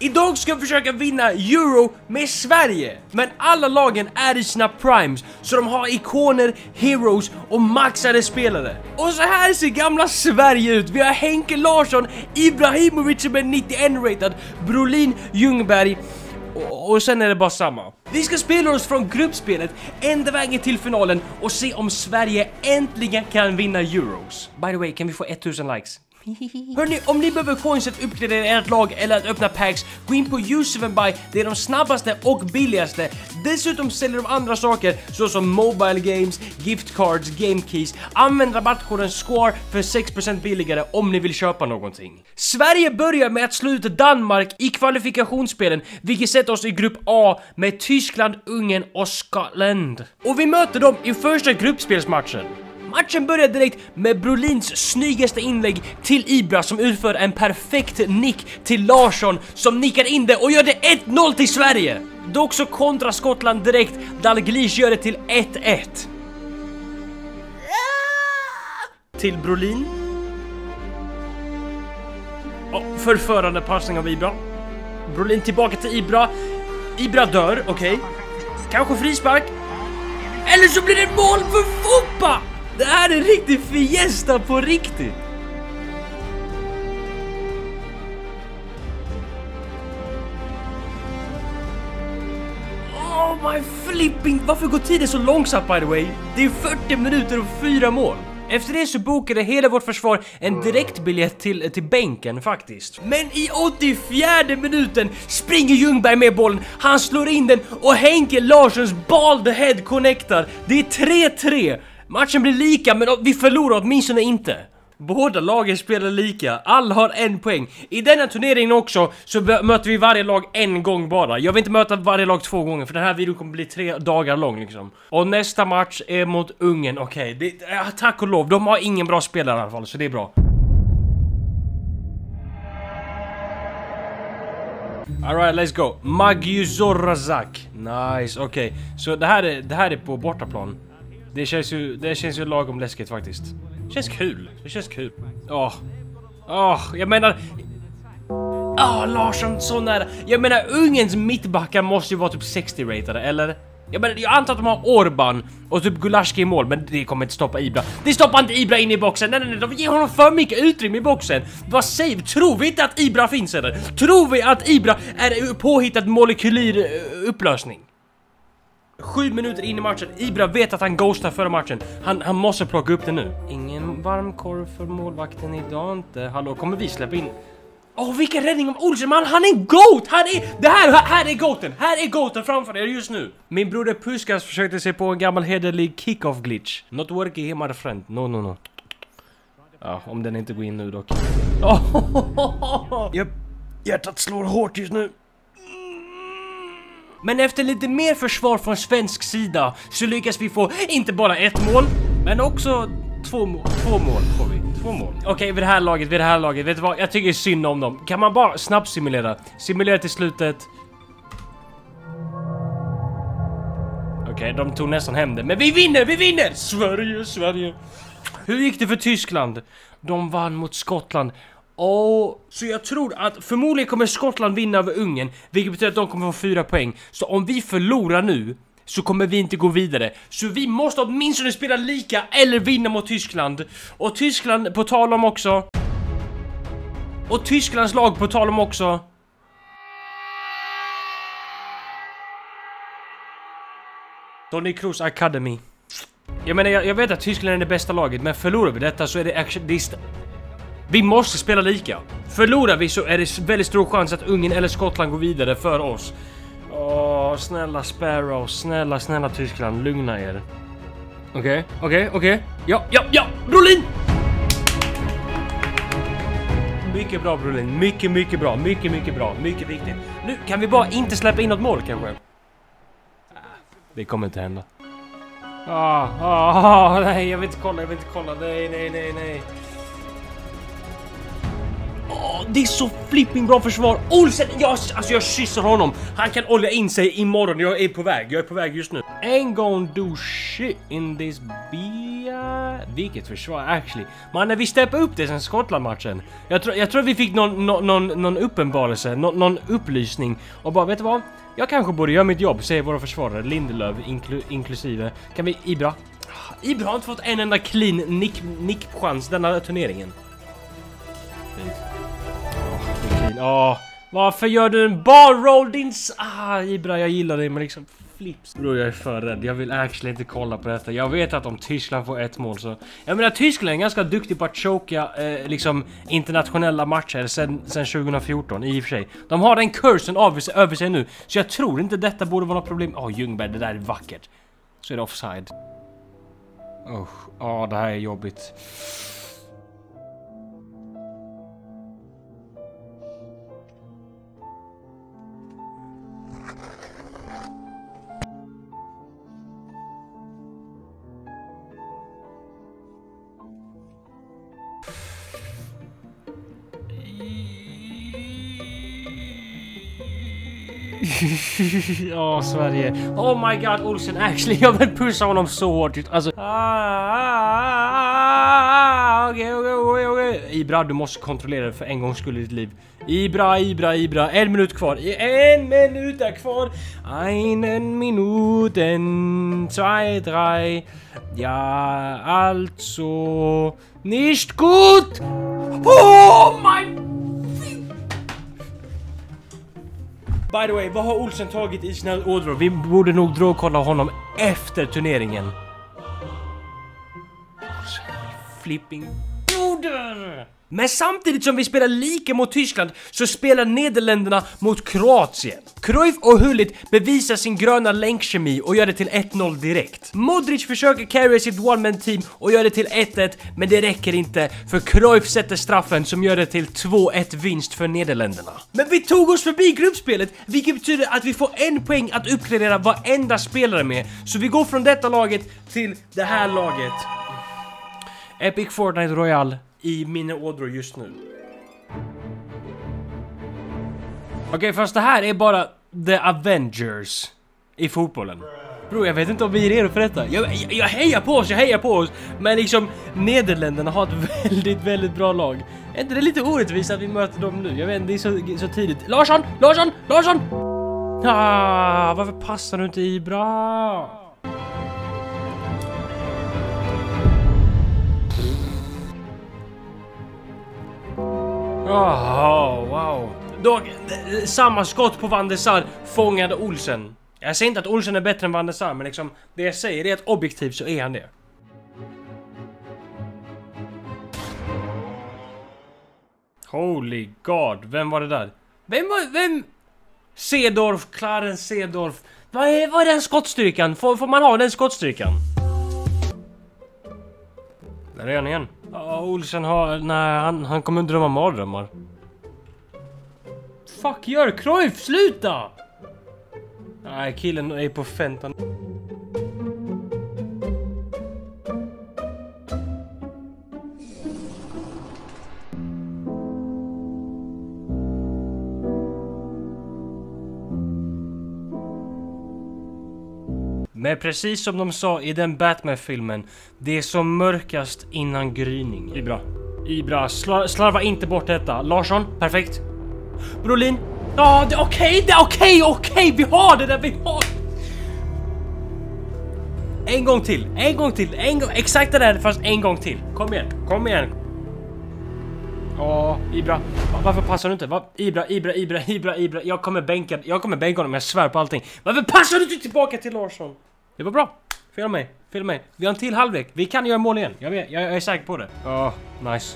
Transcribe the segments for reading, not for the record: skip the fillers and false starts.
Idag ska vi försöka vinna Euro med Sverige. Men alla lagen är i sina primes, så de har ikoner, heroes och maxade spelare. Och så här ser gamla Sverige ut. Vi har Henke Larsson, Ibrahimovic som är 91-rated, Brolin, Ljungberg och sen är det bara samma. Vi ska spela oss från gruppspelet ända vägen till finalen och se om Sverige äntligen kan vinna Euros. By the way, kan vi få 1000 likes? Hörrni, om ni behöver coins att uppgradera ert lag eller att öppna packs, gå in på U7Buy, det är de snabbaste och billigaste. Dessutom säljer de andra saker såsom mobile games, gift cards, game keys. Använd rabattkoden SCORE för 6% billigare om ni vill köpa någonting. Sverige börjar med att slå ut Danmark i kvalifikationsspelen, vilket sätter oss i grupp A med Tyskland, Ungern och Skottland. Och vi möter dem i första gruppspelsmatchen. Matchen börjar direkt med Brolins snyggaste inlägg till Ibra som utför en perfekt nick till Larsson som nickar in det och gör det 1-0 till Sverige. Dock så kontra Skottland direkt, Dalglish gör det till 1-1. Till Brolin. Förförande passning av Ibra. Brolin tillbaka till Ibra. Ibra dör, okej. Kanske frispark. Eller så blir det mål för Foppa! Det här är en riktig fiesta på riktigt. Oh my flipping. Varför går tiden så långsamt by the way? Det är 40 minuter och 4 mål. Efter det så bokade hela vårt försvar en direktbiljett till bänken faktiskt. Men i 84:e minuten springer Ljungberg med bollen. Han slår in den och Henke Larssons ball the head connectar. Det är 3-3. Matchen blir lika, men vi förlorar åtminstone inte. Båda lagen spelar lika, alla har 1 poäng. I denna turneringen också så möter vi varje lag en gång bara. Jag vill inte möta varje lag 2 gånger, för den här videon kommer bli 3 dagar lång liksom. Och nästa match är mot Ungern, okej. Tack och lov, de har ingen bra spelare i alla fall, så det är bra. Alright, let's go. Magjuzorazak. Nice, okej. Så det här är på bortaplan. Det känns ju lagom läskigt faktiskt. Det känns kul. Jag menar... Larsson, så nära. Jag menar, Ungerns mittbackar måste ju vara typ 60-ratade, eller? Jag antar att de har Orban och typ Gulaski i mål, men det kommer inte stoppa Ibra. Det stoppar inte Ibra in i boxen. Nej, de ger honom för mycket utrymme i boxen. Vad säger vi? Tror vi inte att Ibra finns eller? Tror vi att Ibra är påhittad molekylyr upplösning? 7 minuter in i matchen. Ibra vet att han ghostar förra matchen. Han måste plocka upp det nu. Ingen varmkorv för målvakten idag inte. Hallå, kommer vi släppa in? Vilken räddning av Olsen, man. Han är GOAT. Här är GOATen. Här är GOATen framför er just nu. Min broder Puskas försökte se på en gammal hederlig kick-off glitch. Not working here, my friend. No. Ja, om den inte går in nu dock. Hjärtat slår hårt just nu. Men efter lite mer försvar från svensk sida så lyckas vi få inte bara 1 mål, men också 2 mål. 2 mål får vi. 2 mål. Okej, vid det här laget. Vet du vad? Jag tycker synd om dem. Kan man bara snabbt simulera? Simulera till slutet. Okej, de tog nästan hem det. Men vi vinner! Sverige. Hur gick det för Tyskland? De vann mot Skottland. Så jag tror att förmodligen kommer Skottland vinna över Ungern, vilket betyder att de kommer få 4 poäng. Så om vi förlorar nu så kommer vi inte gå vidare. Så vi måste åtminstone spela lika eller vinna mot Tyskland. Och Tyskland på tal om också. Och Tysklands lag på tal om också. Toni Kroos Academy. Jag menar, jag vet att Tyskland är det bästa laget, men förlorar vi detta så är det vi måste spela lika. Förlorar vi så är det väldigt stor chans att Ungern eller Skottland går vidare för oss. Snälla Sparrow, snälla Tyskland, lugna er. Okej. Ja, Brolin! Mycket bra Brolin, mycket bra, mycket viktigt. Nu kan vi bara inte släppa in något mål kanske. Det kommer inte hända. Nej, jag vill inte kolla, nej. Det är så flipping bra försvar. Olsen, jag kysser honom. Han kan olja in sig imorgon. Jag är på väg just nu. Ain't gonna do shit in this bia. Vilket försvar actually. Man, när vi steppar upp det sen Skottland-matchen. Jag tror vi fick någon uppenbarelse, någon upplysning. Och bara, vet du vad? Jag kanske borde göra mitt jobb, säger våra försvarare. Lindelöf inklusive. Kan vi, Ibra? Ibra har inte fått en enda clean nick-chans denna turneringen. Fint. Varför gör du en ball-roll din... Ibra, jag gillar det, men liksom flips. Bro, jag är för rädd. Jag vill actually inte kolla på detta. Jag vet att om Tyskland får ett mål så... Jag menar, Tyskland är ganska duktig på att choka liksom internationella matcher sen 2014, i och för sig. De har den kursen över sig nu, så jag tror inte detta borde vara något problem. Ljungberg, det där är vackert. Så är det offside. Det här är jobbigt. Sverige. Oh my god, Olsen, actually, jag vill pusha honom så hårt. Alltså... Okej. Ibra, du måste kontrollera det för en gång skulle ditt liv. Ibra. 1 minut kvar. 1 minut är kvar. 1 minuten, 2, 3. Ja, alltså... Nicht gut! Oh my... By the way, vad har Olsen tagit i sina ådror? Vi borde nog dra och kolla honom efter turneringen. Olsen, flipping broder! Men samtidigt som vi spelar lika mot Tyskland så spelar Nederländerna mot Kroatien. Cruyff och Hullit bevisar sin gröna länkkemi och gör det till 1-0 direkt. Modric försöker carry sitt one-man team och gör det till 1-1, men det räcker inte för Cruyff sätter straffen som gör det till 2-1 vinst för Nederländerna. Men vi tog oss förbi gruppspelet, vilket betyder att vi får 1 poäng att uppgradera varenda spelare med. Så vi går från detta laget till det här laget. Epic Fortnite Royale i mina ådror just nu. Okej, fast det här är bara The Avengers i fotbollen. Bro, jag vet inte om vi är redo för detta. Jag hejar på oss. Men liksom, Nederländerna har ett väldigt bra lag. Är inte det lite orättvist att vi möter dem nu? Jag vet inte, det är så tidigt. Larsson! Varför passar du inte Ibra? Wow. Samma skott på Van der Sar fångade Olsen. Jag säger inte att Olsen är bättre än Van der Sar, men liksom, det jag säger är att objektivt så är han det. Holy god, vem var det där? Vem? Seedorf, Clarence Seedorf. Vad är den skottstyrkan? Får man ha den skottstyrkan? Där är han igen. Olsen har... Nej, han kommer drömma mardrömmar. Fuck, gör Cruyff, sluta! Nej, killen är på fentan. Men precis som de sa i den Batman-filmen, det är som mörkast innan gryning. Ibra, slarva inte bort detta. Larsson, perfekt. Brolin. Ja, det är okej. Vi har det där, vi har. En gång till. Exakt det där, fast en gång till. Kom igen. Ibra. Varför passar du inte? Ibra. Jag kommer bänka honom, jag svär på allting. Varför passar du inte tillbaka till Larsson? Det var bra. Följ mig. Vi har en till halvlek. Vi kan göra mål igen. Jag är säker på det. Nice.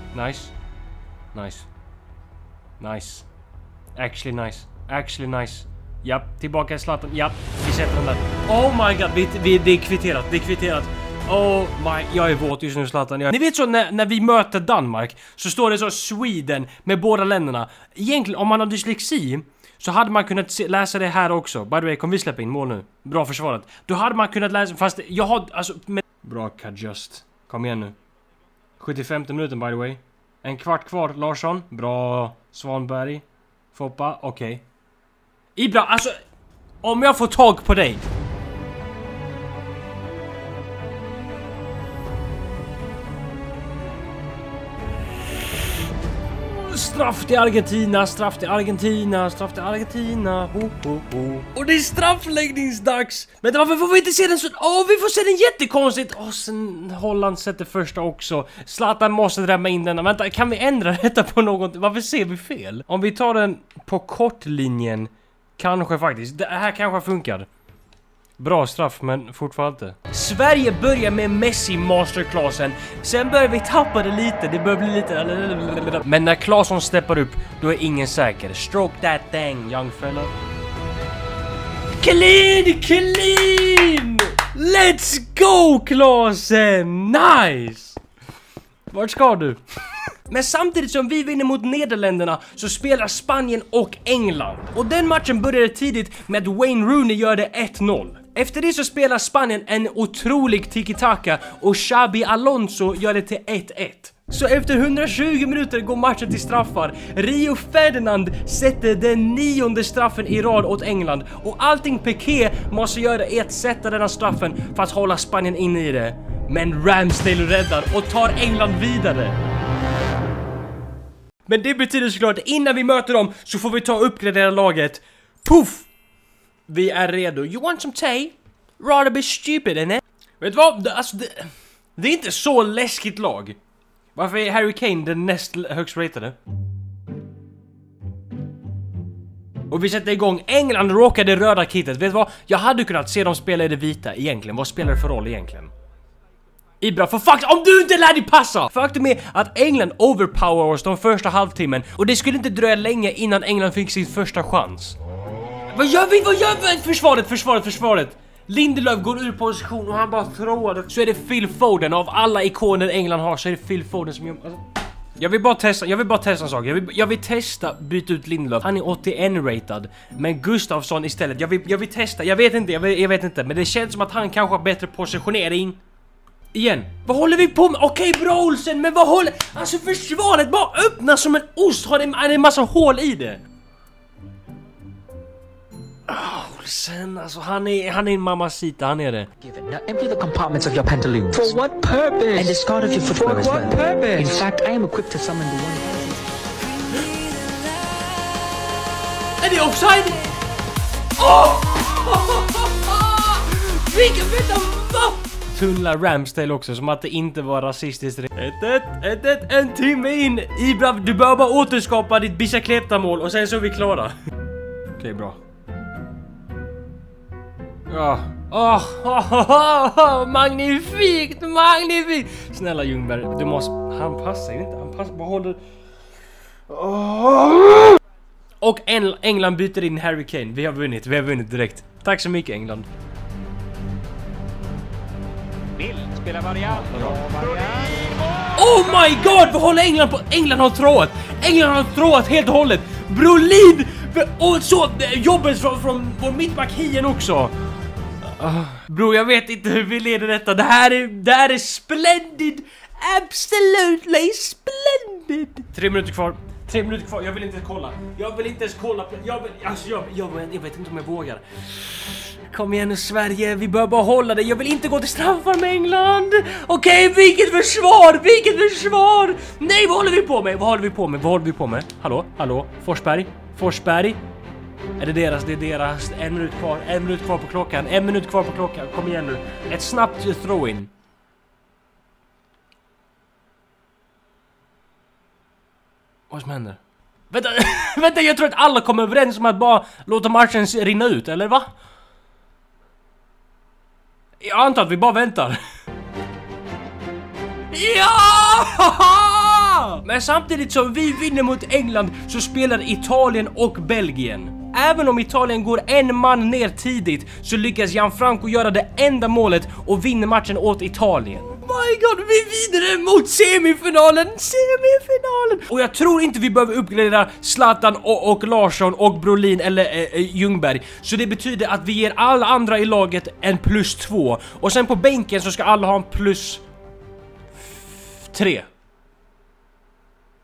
Actually nice. Japp, tillbaka i Zlatan. Japp, vi sätter den där. Oh my god, det är kvitterat. Jag är våt just nu, Zlatan. Ni vet så när vi möter Danmark så står det så Sweden med båda länderna. Egentligen, om man har dyslexi så hade man kunnat läsa det här också. By the way, kom vi släppa in mål nu. Bra försvarat. Då hade man kunnat läsa, fast jag har, alltså... Bra, just. Kom igen nu. 75 minuten, by the way. En kvart kvar, Larsson. Bra, Svanberg. Foppa, okej. Ibra, alltså... Om jag får tag på dig. Straff till Argentina, straff till Argentina, straff till Argentina. Och det är straffläggningsdags. Men varför får vi inte se den så? Vi får se den jättekonstigt. Sen Holland sätter första också. Zlatan måste drämma in den. Vänta, kan vi ändra detta på något? Varför ser vi fel? Om vi tar den på kortlinjen, kanske faktiskt. Det här kanske funkar. Bra straff, men fortfarande inte. Sverige börjar med Messi masterclassen. Sen börjar vi tappa det lite. Det börjar bli lite... Men när Claesson steppar upp, då är ingen säker. Stroke that thing, young fella. Clean! Let's go, Claesson! Nice! Vart ska du? Men samtidigt som vi vinner mot Nederländerna så spelar Spanien och England. Och den matchen började tidigt med att Wayne Rooney gör det 1-0. Efter det så spelar Spanien en otrolig tiki-taka och Xabi Alonso gör det till 1-1. Så efter 120 minuter går matchen till straffar. Rio Ferdinand sätter den 9:e straffen i rad åt England. Och allting Piqué måste göra är att sätta den här straffen för att hålla Spanien inne i det. Men Ramsdale räddar och tar England vidare. Men det betyder såklart att innan vi möter dem så får vi ta och uppgradera laget. Puff! Vi är redo. You want some tea? Rather be stupid, innit? Vet du vad? Alltså, det är inte så läskigt lag. Varför är Harry Kane den näst högst ratade? Och vi sätter igång. England råkade röda kittet. Vet du vad? Jag hade kunnat se dem spela i det vita egentligen. Vad spelar det för roll egentligen? Ibra, för fuck, om du inte lär dig passa! Faktum är att England overpower oss de första halvtimmen. Och det skulle inte dröja länge innan England fick sin första chans. Vad gör vi? Vad gör vi? Försvaret! Lindelöf går ur position och han bara throwar. Så är det Phil Foden. Av alla ikoner England har så är det Phil Foden som gör... Alltså, jag vill bara testa en sak. Jag vill testa byta ut Lindelöf. Han är 81-ratad. Men Gustafsson istället. Jag vill testa. Jag vet inte. Men det känns som att han kanske har bättre positionering. Igen. Vad håller vi på med? Okej, bra Olsen. Men vad håller... Alltså försvaret bara öppnar som en ost. Har en massa hål i det. Olsen, alltså han är en mamacita, han är det. Now empty the compartments of your pantaloons. For what purpose? And discard of your footwear as well. For what purpose? In fact, I am equipped to summon the one. Är det offside? Åh! Vilken vänta, va? Tunnlar Ramsdale också, som att det inte var rasistiskt. 1-1, en timme in. Ibra, du bör bara återskapa ditt Bicicleta-mål och sen så är vi klara. Okej, bra. Magnifikt. Snälla Ljungberg, du måste... Han passar ju inte, han passar, bara håller... Och England byter in Harry Kane. Vi har vunnit direkt. Tack så mycket, England. Bill spelar variant. Oh my god, vad håller England på? England har tråat helt och hållet. Brolin! Och så jobbet från vår mittback Hien också. Bro, jag vet inte hur vi leder detta. Det här är splendid. Absolutely splendid. 3 minuter kvar. Jag vill inte ens kolla. Jag vet inte om jag vågar. Kom igen nu Sverige, vi bör bara hålla det. Jag vill inte gå till straffar med England. Okej, vilket försvar. Nej, vad håller vi på med? Hallå, Forsberg. Är det deras? 1 minut kvar på klockan. Kom igen nu. Ett snabbt throw-in. Vad som händer? Vänta, jag tror att alla kommer överens om att bara låta matchen rinna ut, eller va? Jag antar att vi bara väntar. Ja! Men samtidigt som vi vinner mot England så spelar Italien och Belgien. Även om Italien går en man ner tidigt så lyckas Gianfranco göra det enda målet och vinner matchen åt Italien. My god, vi är vidare mot semifinalen! Och jag tror inte vi behöver uppgradera Zlatan och Larsson och Brolin eller Ljungberg. Så det betyder att vi ger alla andra i laget en +2. Och sen på bänken så ska alla ha en +3.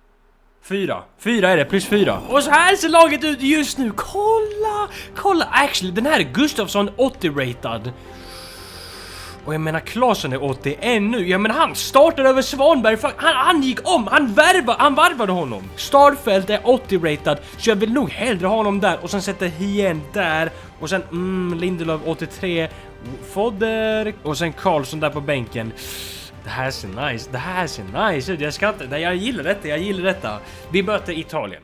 4 är det, plus 4. Och så här ser laget ut just nu. Kolla, actually, den här är Gustafsson 80-ratad. Och jag menar Klasen är 80 ännu. Jag menar han startade över Svanberg. Han gick om, han varvade honom. Starfelt är 80-ratad, så jag vill nog hellre ha honom där. Och sen sätter Hien där. Och sen Lindelöf 83. Fodder. Och sen Karlsson där på bänken. Det här ser nice ut. Jag gillar detta. Vi möter Italien.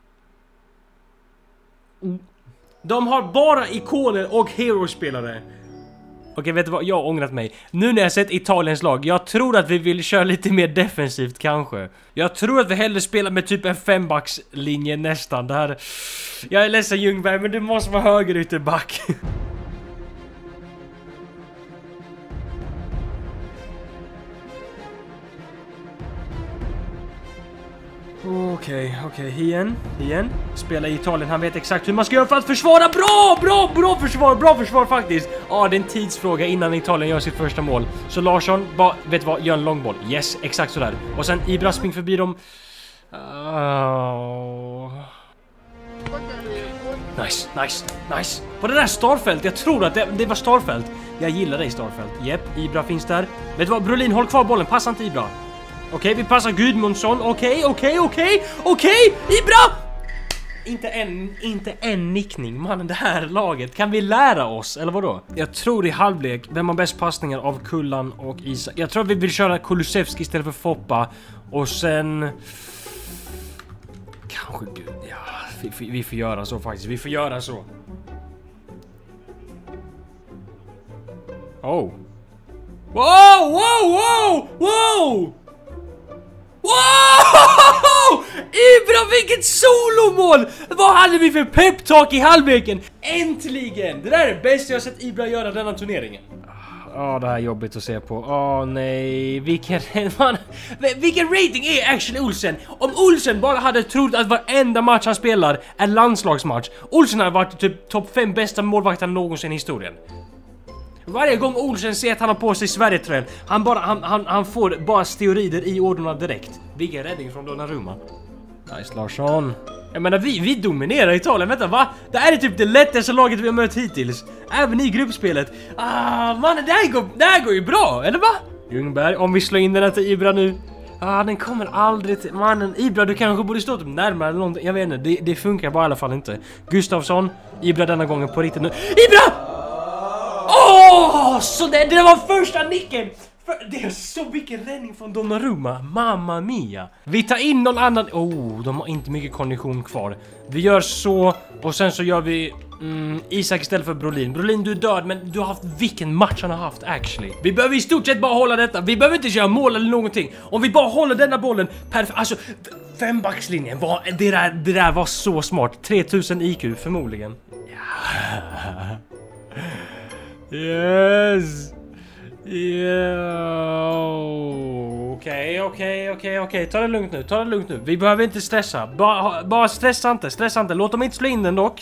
De har bara ikoner och hero-spelare. Okej, vet du vad? Jag har ångrat mig. Nu när jag sett Italiens lag, jag tror att vi vill köra lite mer defensivt kanske. Jag tror att vi hellre spelar med typ en 5-backslinje nästan. Det här... Jag är ledsen Ljungberg, men du måste vara höger ytterback. Okej, Hien spelar i Italien, han vet exakt hur man ska göra för att försvara. Bra försvar faktiskt. Ja, det är en tidsfråga innan Italien gör sitt första mål. Så Larsson, vet du vad, gör en långboll. Yes, exakt sådär. Och sen Ibra spring förbi dem. Nice. Var det där Starfelt? Jag tror att det var Starfelt. Jag gillar dig Starfelt. Jepp, Ibra finns där. Vet du vad, Brolin, håll kvar bollen, passa inte Ibra. Okej, vi passar Gudmundsson. Okej. Ibra! Inte en nickning. Mannen, det här laget. Kan vi lära oss? Eller vadå? Jag tror i halvlek, vem har bäst passningar av Kullan och Isak? Jag tror att vi vill köra Kulusevski istället för Foppa. Och sen... Kanske Gud, ja. Vi får göra så faktiskt. Vi får göra så. Oh. Wow! Ibra, vilket solomål! Vad hade vi för peptalk i halvleken? Äntligen! Det där är det bästa jag sett Ibra göra denna turneringen. Det här är jobbigt att se på. Nej, vilken rating är actually Olsen? Om Olsen bara hade trott att varenda match han spelar är landslagsmatch, Olsen hade varit typ topp 5 bästa målvakten någonsin i historien. Varje gång Olsen ser att han har på sig Sverige-tröjan, han får bara steroider i ordorna direkt. Vilken räddning från Donnarumma. Nice Larsson. Jag menar, vi dominerar Italien, vänta, va? Det här är typ det lättaste laget vi har mött hittills. Även i gruppspelet. Man, det här går ju bra, eller va? Ljungberg, om vi slår in den här till Ibra nu. Den kommer aldrig till... Mannen, Ibra, du kanske borde stå typ närmare eller någonting. Jag vet inte, det funkar bara i alla fall inte. Gustafsson, Ibra denna gången på riktigt nu. Ibra! Så det var första nicken. Det är så mycket räddning från Donnarumma. Mamma mia. Vi tar in någon annan. De har inte mycket kondition kvar. Vi gör så. Och sen så gör vi Isak istället för Brolin. Brolin, du är död, men du har haft vilken match han har haft actually. Vi behöver i stort sett bara hålla detta. Vi behöver inte göra mål eller någonting. Om vi bara håller denna bollen perfekt. Alltså 5-backslinjen var det där var så smart. 3000 IQ förmodligen. Yes. Okej. Ta det lugnt nu. Vi behöver inte stressa. Bara stressa inte. Låt dem inte slå in den dock.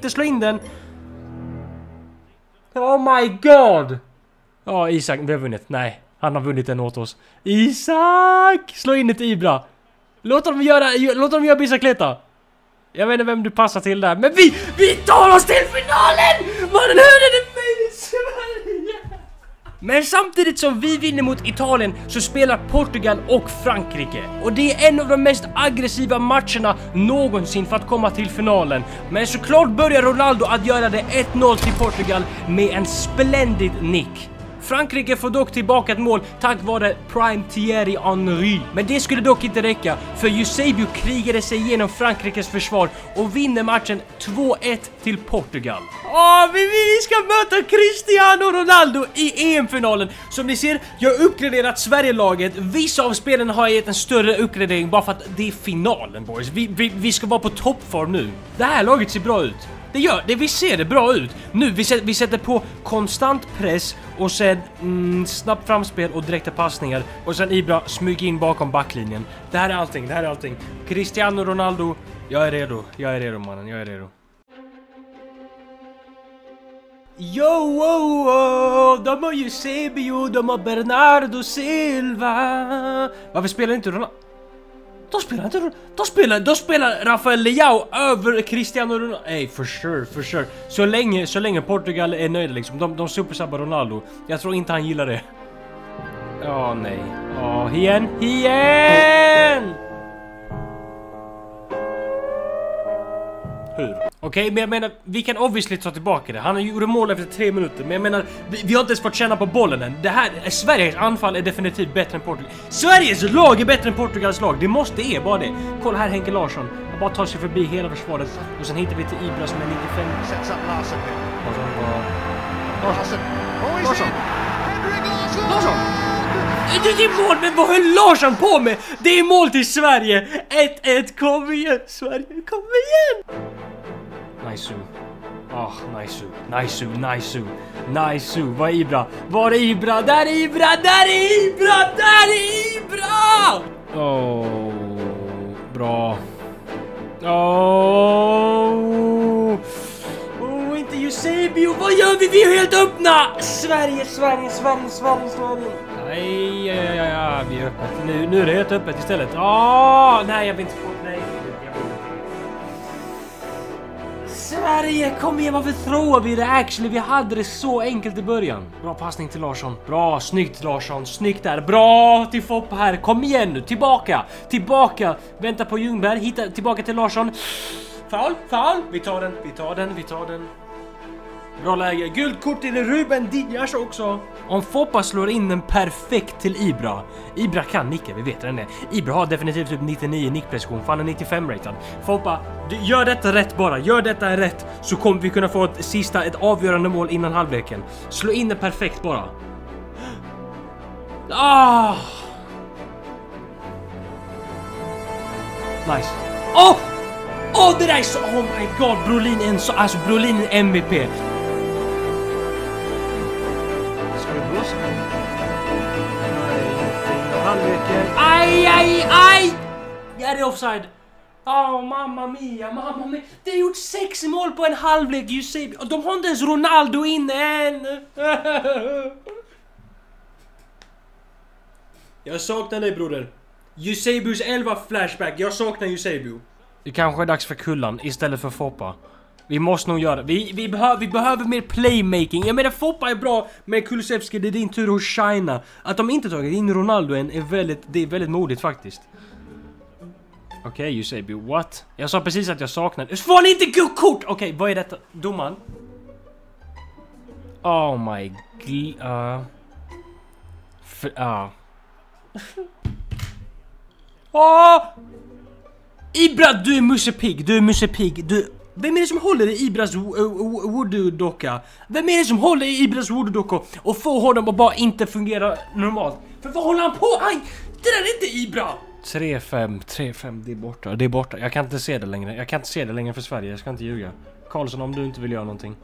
Oh my god. Isak, vi har vunnit. Nej, han har vunnit den åt oss. Isak, slå in ett Ibra. Låt dem göra bicicleta. Jag vet inte vem du passar till där, men vi tar oss till finalen! Mannen, hur är det möjligt? Sverige? Men samtidigt som vi vinner mot Italien så spelar Portugal och Frankrike. Och det är en av de mest aggressiva matcherna någonsin för att komma till finalen. Men såklart börjar Ronaldo att göra det 1-0 till Portugal med en splendid nick. Frankrike får dock tillbaka ett mål tack vare Prime Thierry Henry. Men det skulle dock inte räcka, för Eusebio krigade sig igenom Frankrikes försvar och vinner matchen 2-1 till Portugal. Vi ska möta Cristiano Ronaldo i EM-finalen. Som ni ser, jag har uppgraderat Sverige-laget. Vissa av spelarna har gett en större uppgradering bara för att det är finalen, boys. Vi ska vara på toppform nu. Det här laget ser bra ut. Vi ser det bra ut. Nu, vi sätter på konstant press och sen snabbt framspel och direkta passningar. Och sen Ibra smyger in bakom backlinjen. Det här är allting. Cristiano Ronaldo, jag är redo mannen, jag är redo. De har Eusebio, de har Bernardo Silva. Varför spelar inte Ronaldo? Då spelar Rafael Leao över Cristiano Ronaldo. Nej, for sure. Så länge Portugal är nöjda liksom. De supersabbar Ronaldo. Jag tror inte han gillar det. Nej. Igen! Hur? Okej, men jag menar, vi kan obviously ta tillbaka det. Han gjorde mål efter 3 minuter. Men jag menar, vi har inte ens fått känna på bollen än. Det här, Sveriges anfall är definitivt bättre än Portugal. Sveriges lag är bättre än Portugals lag. Det måste bara det. Kolla här, Henke Larsson. Han bara tar sig förbi hela försvaret. Och sen hittar vi till Ibra som är 95. Larsson! Det är mål, men vad höll Larsson på med? Det är mål till Sverige. 1-1, kom igen Sverige, kom igen. Nice. Nice. Var är Ibra? Där är Ibra! Bra. Inte Eusebio. Vad gör vi? Vi är helt öppna. Sverige. Nej, vi är öppet. Nu är det helt öppet istället. Nej, jag vill inte få. Nej. Sverige, kom igen, varför tror vi det? Actually, vi hade det så enkelt i början. Bra passning till Larsson. Bra, snyggt Larsson. Snyggt där. Bra till Foppa här. Kom igen nu, tillbaka. Vänta på Ljungberg. Hitta tillbaka till Larsson. Foul. Vi tar den. Bra läge. Guldkort till Ruben Dias också. Om Foppa slår in den perfekt till Ibra. Ibra kan nicka, vi vet den det. Ibra har definitivt typ 99 nickprecision. Fan, är 95 ratad. Foppa, gör detta rätt bara. Gör detta rätt. Så kommer vi kunna få ett avgörande mål innan halvleken. Slå in den perfekt bara. Nice. Det där är så... Oh my god, Brolin är Brolin är MVP. Ska du blåsa? Halvleken. Aj! Jag är offside. Mamma mia. Det har gjort 6 mål på en halvlek. Och de har inte ens Ronaldo inne än. Jag saknar dig, broder. Eusebius 11 flashback. Jag saknar Eusebio. Det kanske är dags för Kullan istället för Foppa. Vi måste nog göra det. Vi behöver mer playmaking. Jag menar, Foppa är bra, men Kulusevski, det är din tur att shina. Att de inte tagit in Ronaldo än är väldigt modigt faktiskt. Okej, Eusebio, what? Jag sa precis att jag saknade. Får han inte gå kort? Okej, vad är detta? Domaren? Oh my god. Ibra, du är musepigg. Vem är det som håller i Ibras voodoo-docka? Och får honom att bara inte fungera normalt? För vad håller han på? Det där är inte Ibra! 3-5, det är borta. Jag kan inte se det längre. För Sverige, jag ska inte ljuga. Karlsson, om du inte vill göra någonting.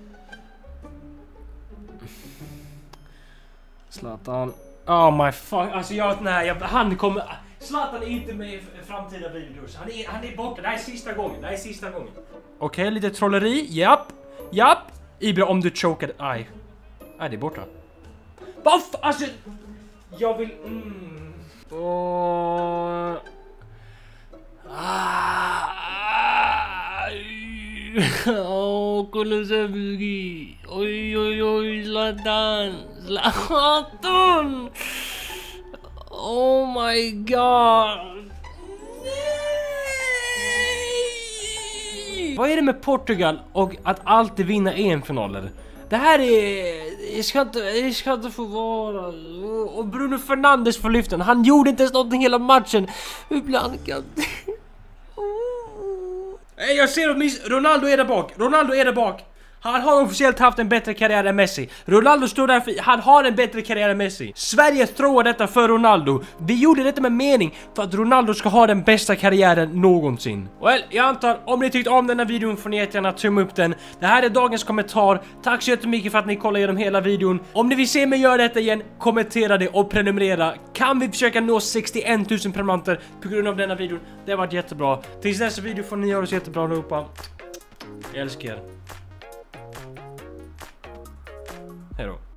Zlatan. Oh my fuck. Alltså han kommer... Zlatan är inte med i framtida videos. Han är borta. Det här är sista gången. Okej, lite trolleri. Japp. Ibra, om du chokade. Aj, det är borta. Alltså... Jag vill... Kulusevski. Oj, Zlatan. Oh my god. Nej! Vad är det med Portugal och att alltid vinna EM-finaler? Det här är... Det ska inte få vara... Och Bruno Fernandes får lyften. Han gjorde inte ens någonting hela matchen. Ibland kan... Jag ser att Ronaldo är där bak. Han har officiellt haft en bättre karriär än Messi. Ronaldo står där för... Han har en bättre karriär än Messi. Sverige tror detta för Ronaldo. Vi gjorde detta med mening för att Ronaldo ska ha den bästa karriären någonsin. Well, jag antar, om ni tyckte om den här videon får ni jättegärna tumma upp den. Det här är dagens kommentar. Tack så jättemycket för att ni kollade igenom hela videon. Om ni vill se mig göra detta igen, kommentera det och prenumerera. Kan vi försöka nå 61 000 prenumeranter på grund av denna videon? Det har varit jättebra. Tills nästa video får ni göra så jättebra allihopa. Jag älskar er. Hej då.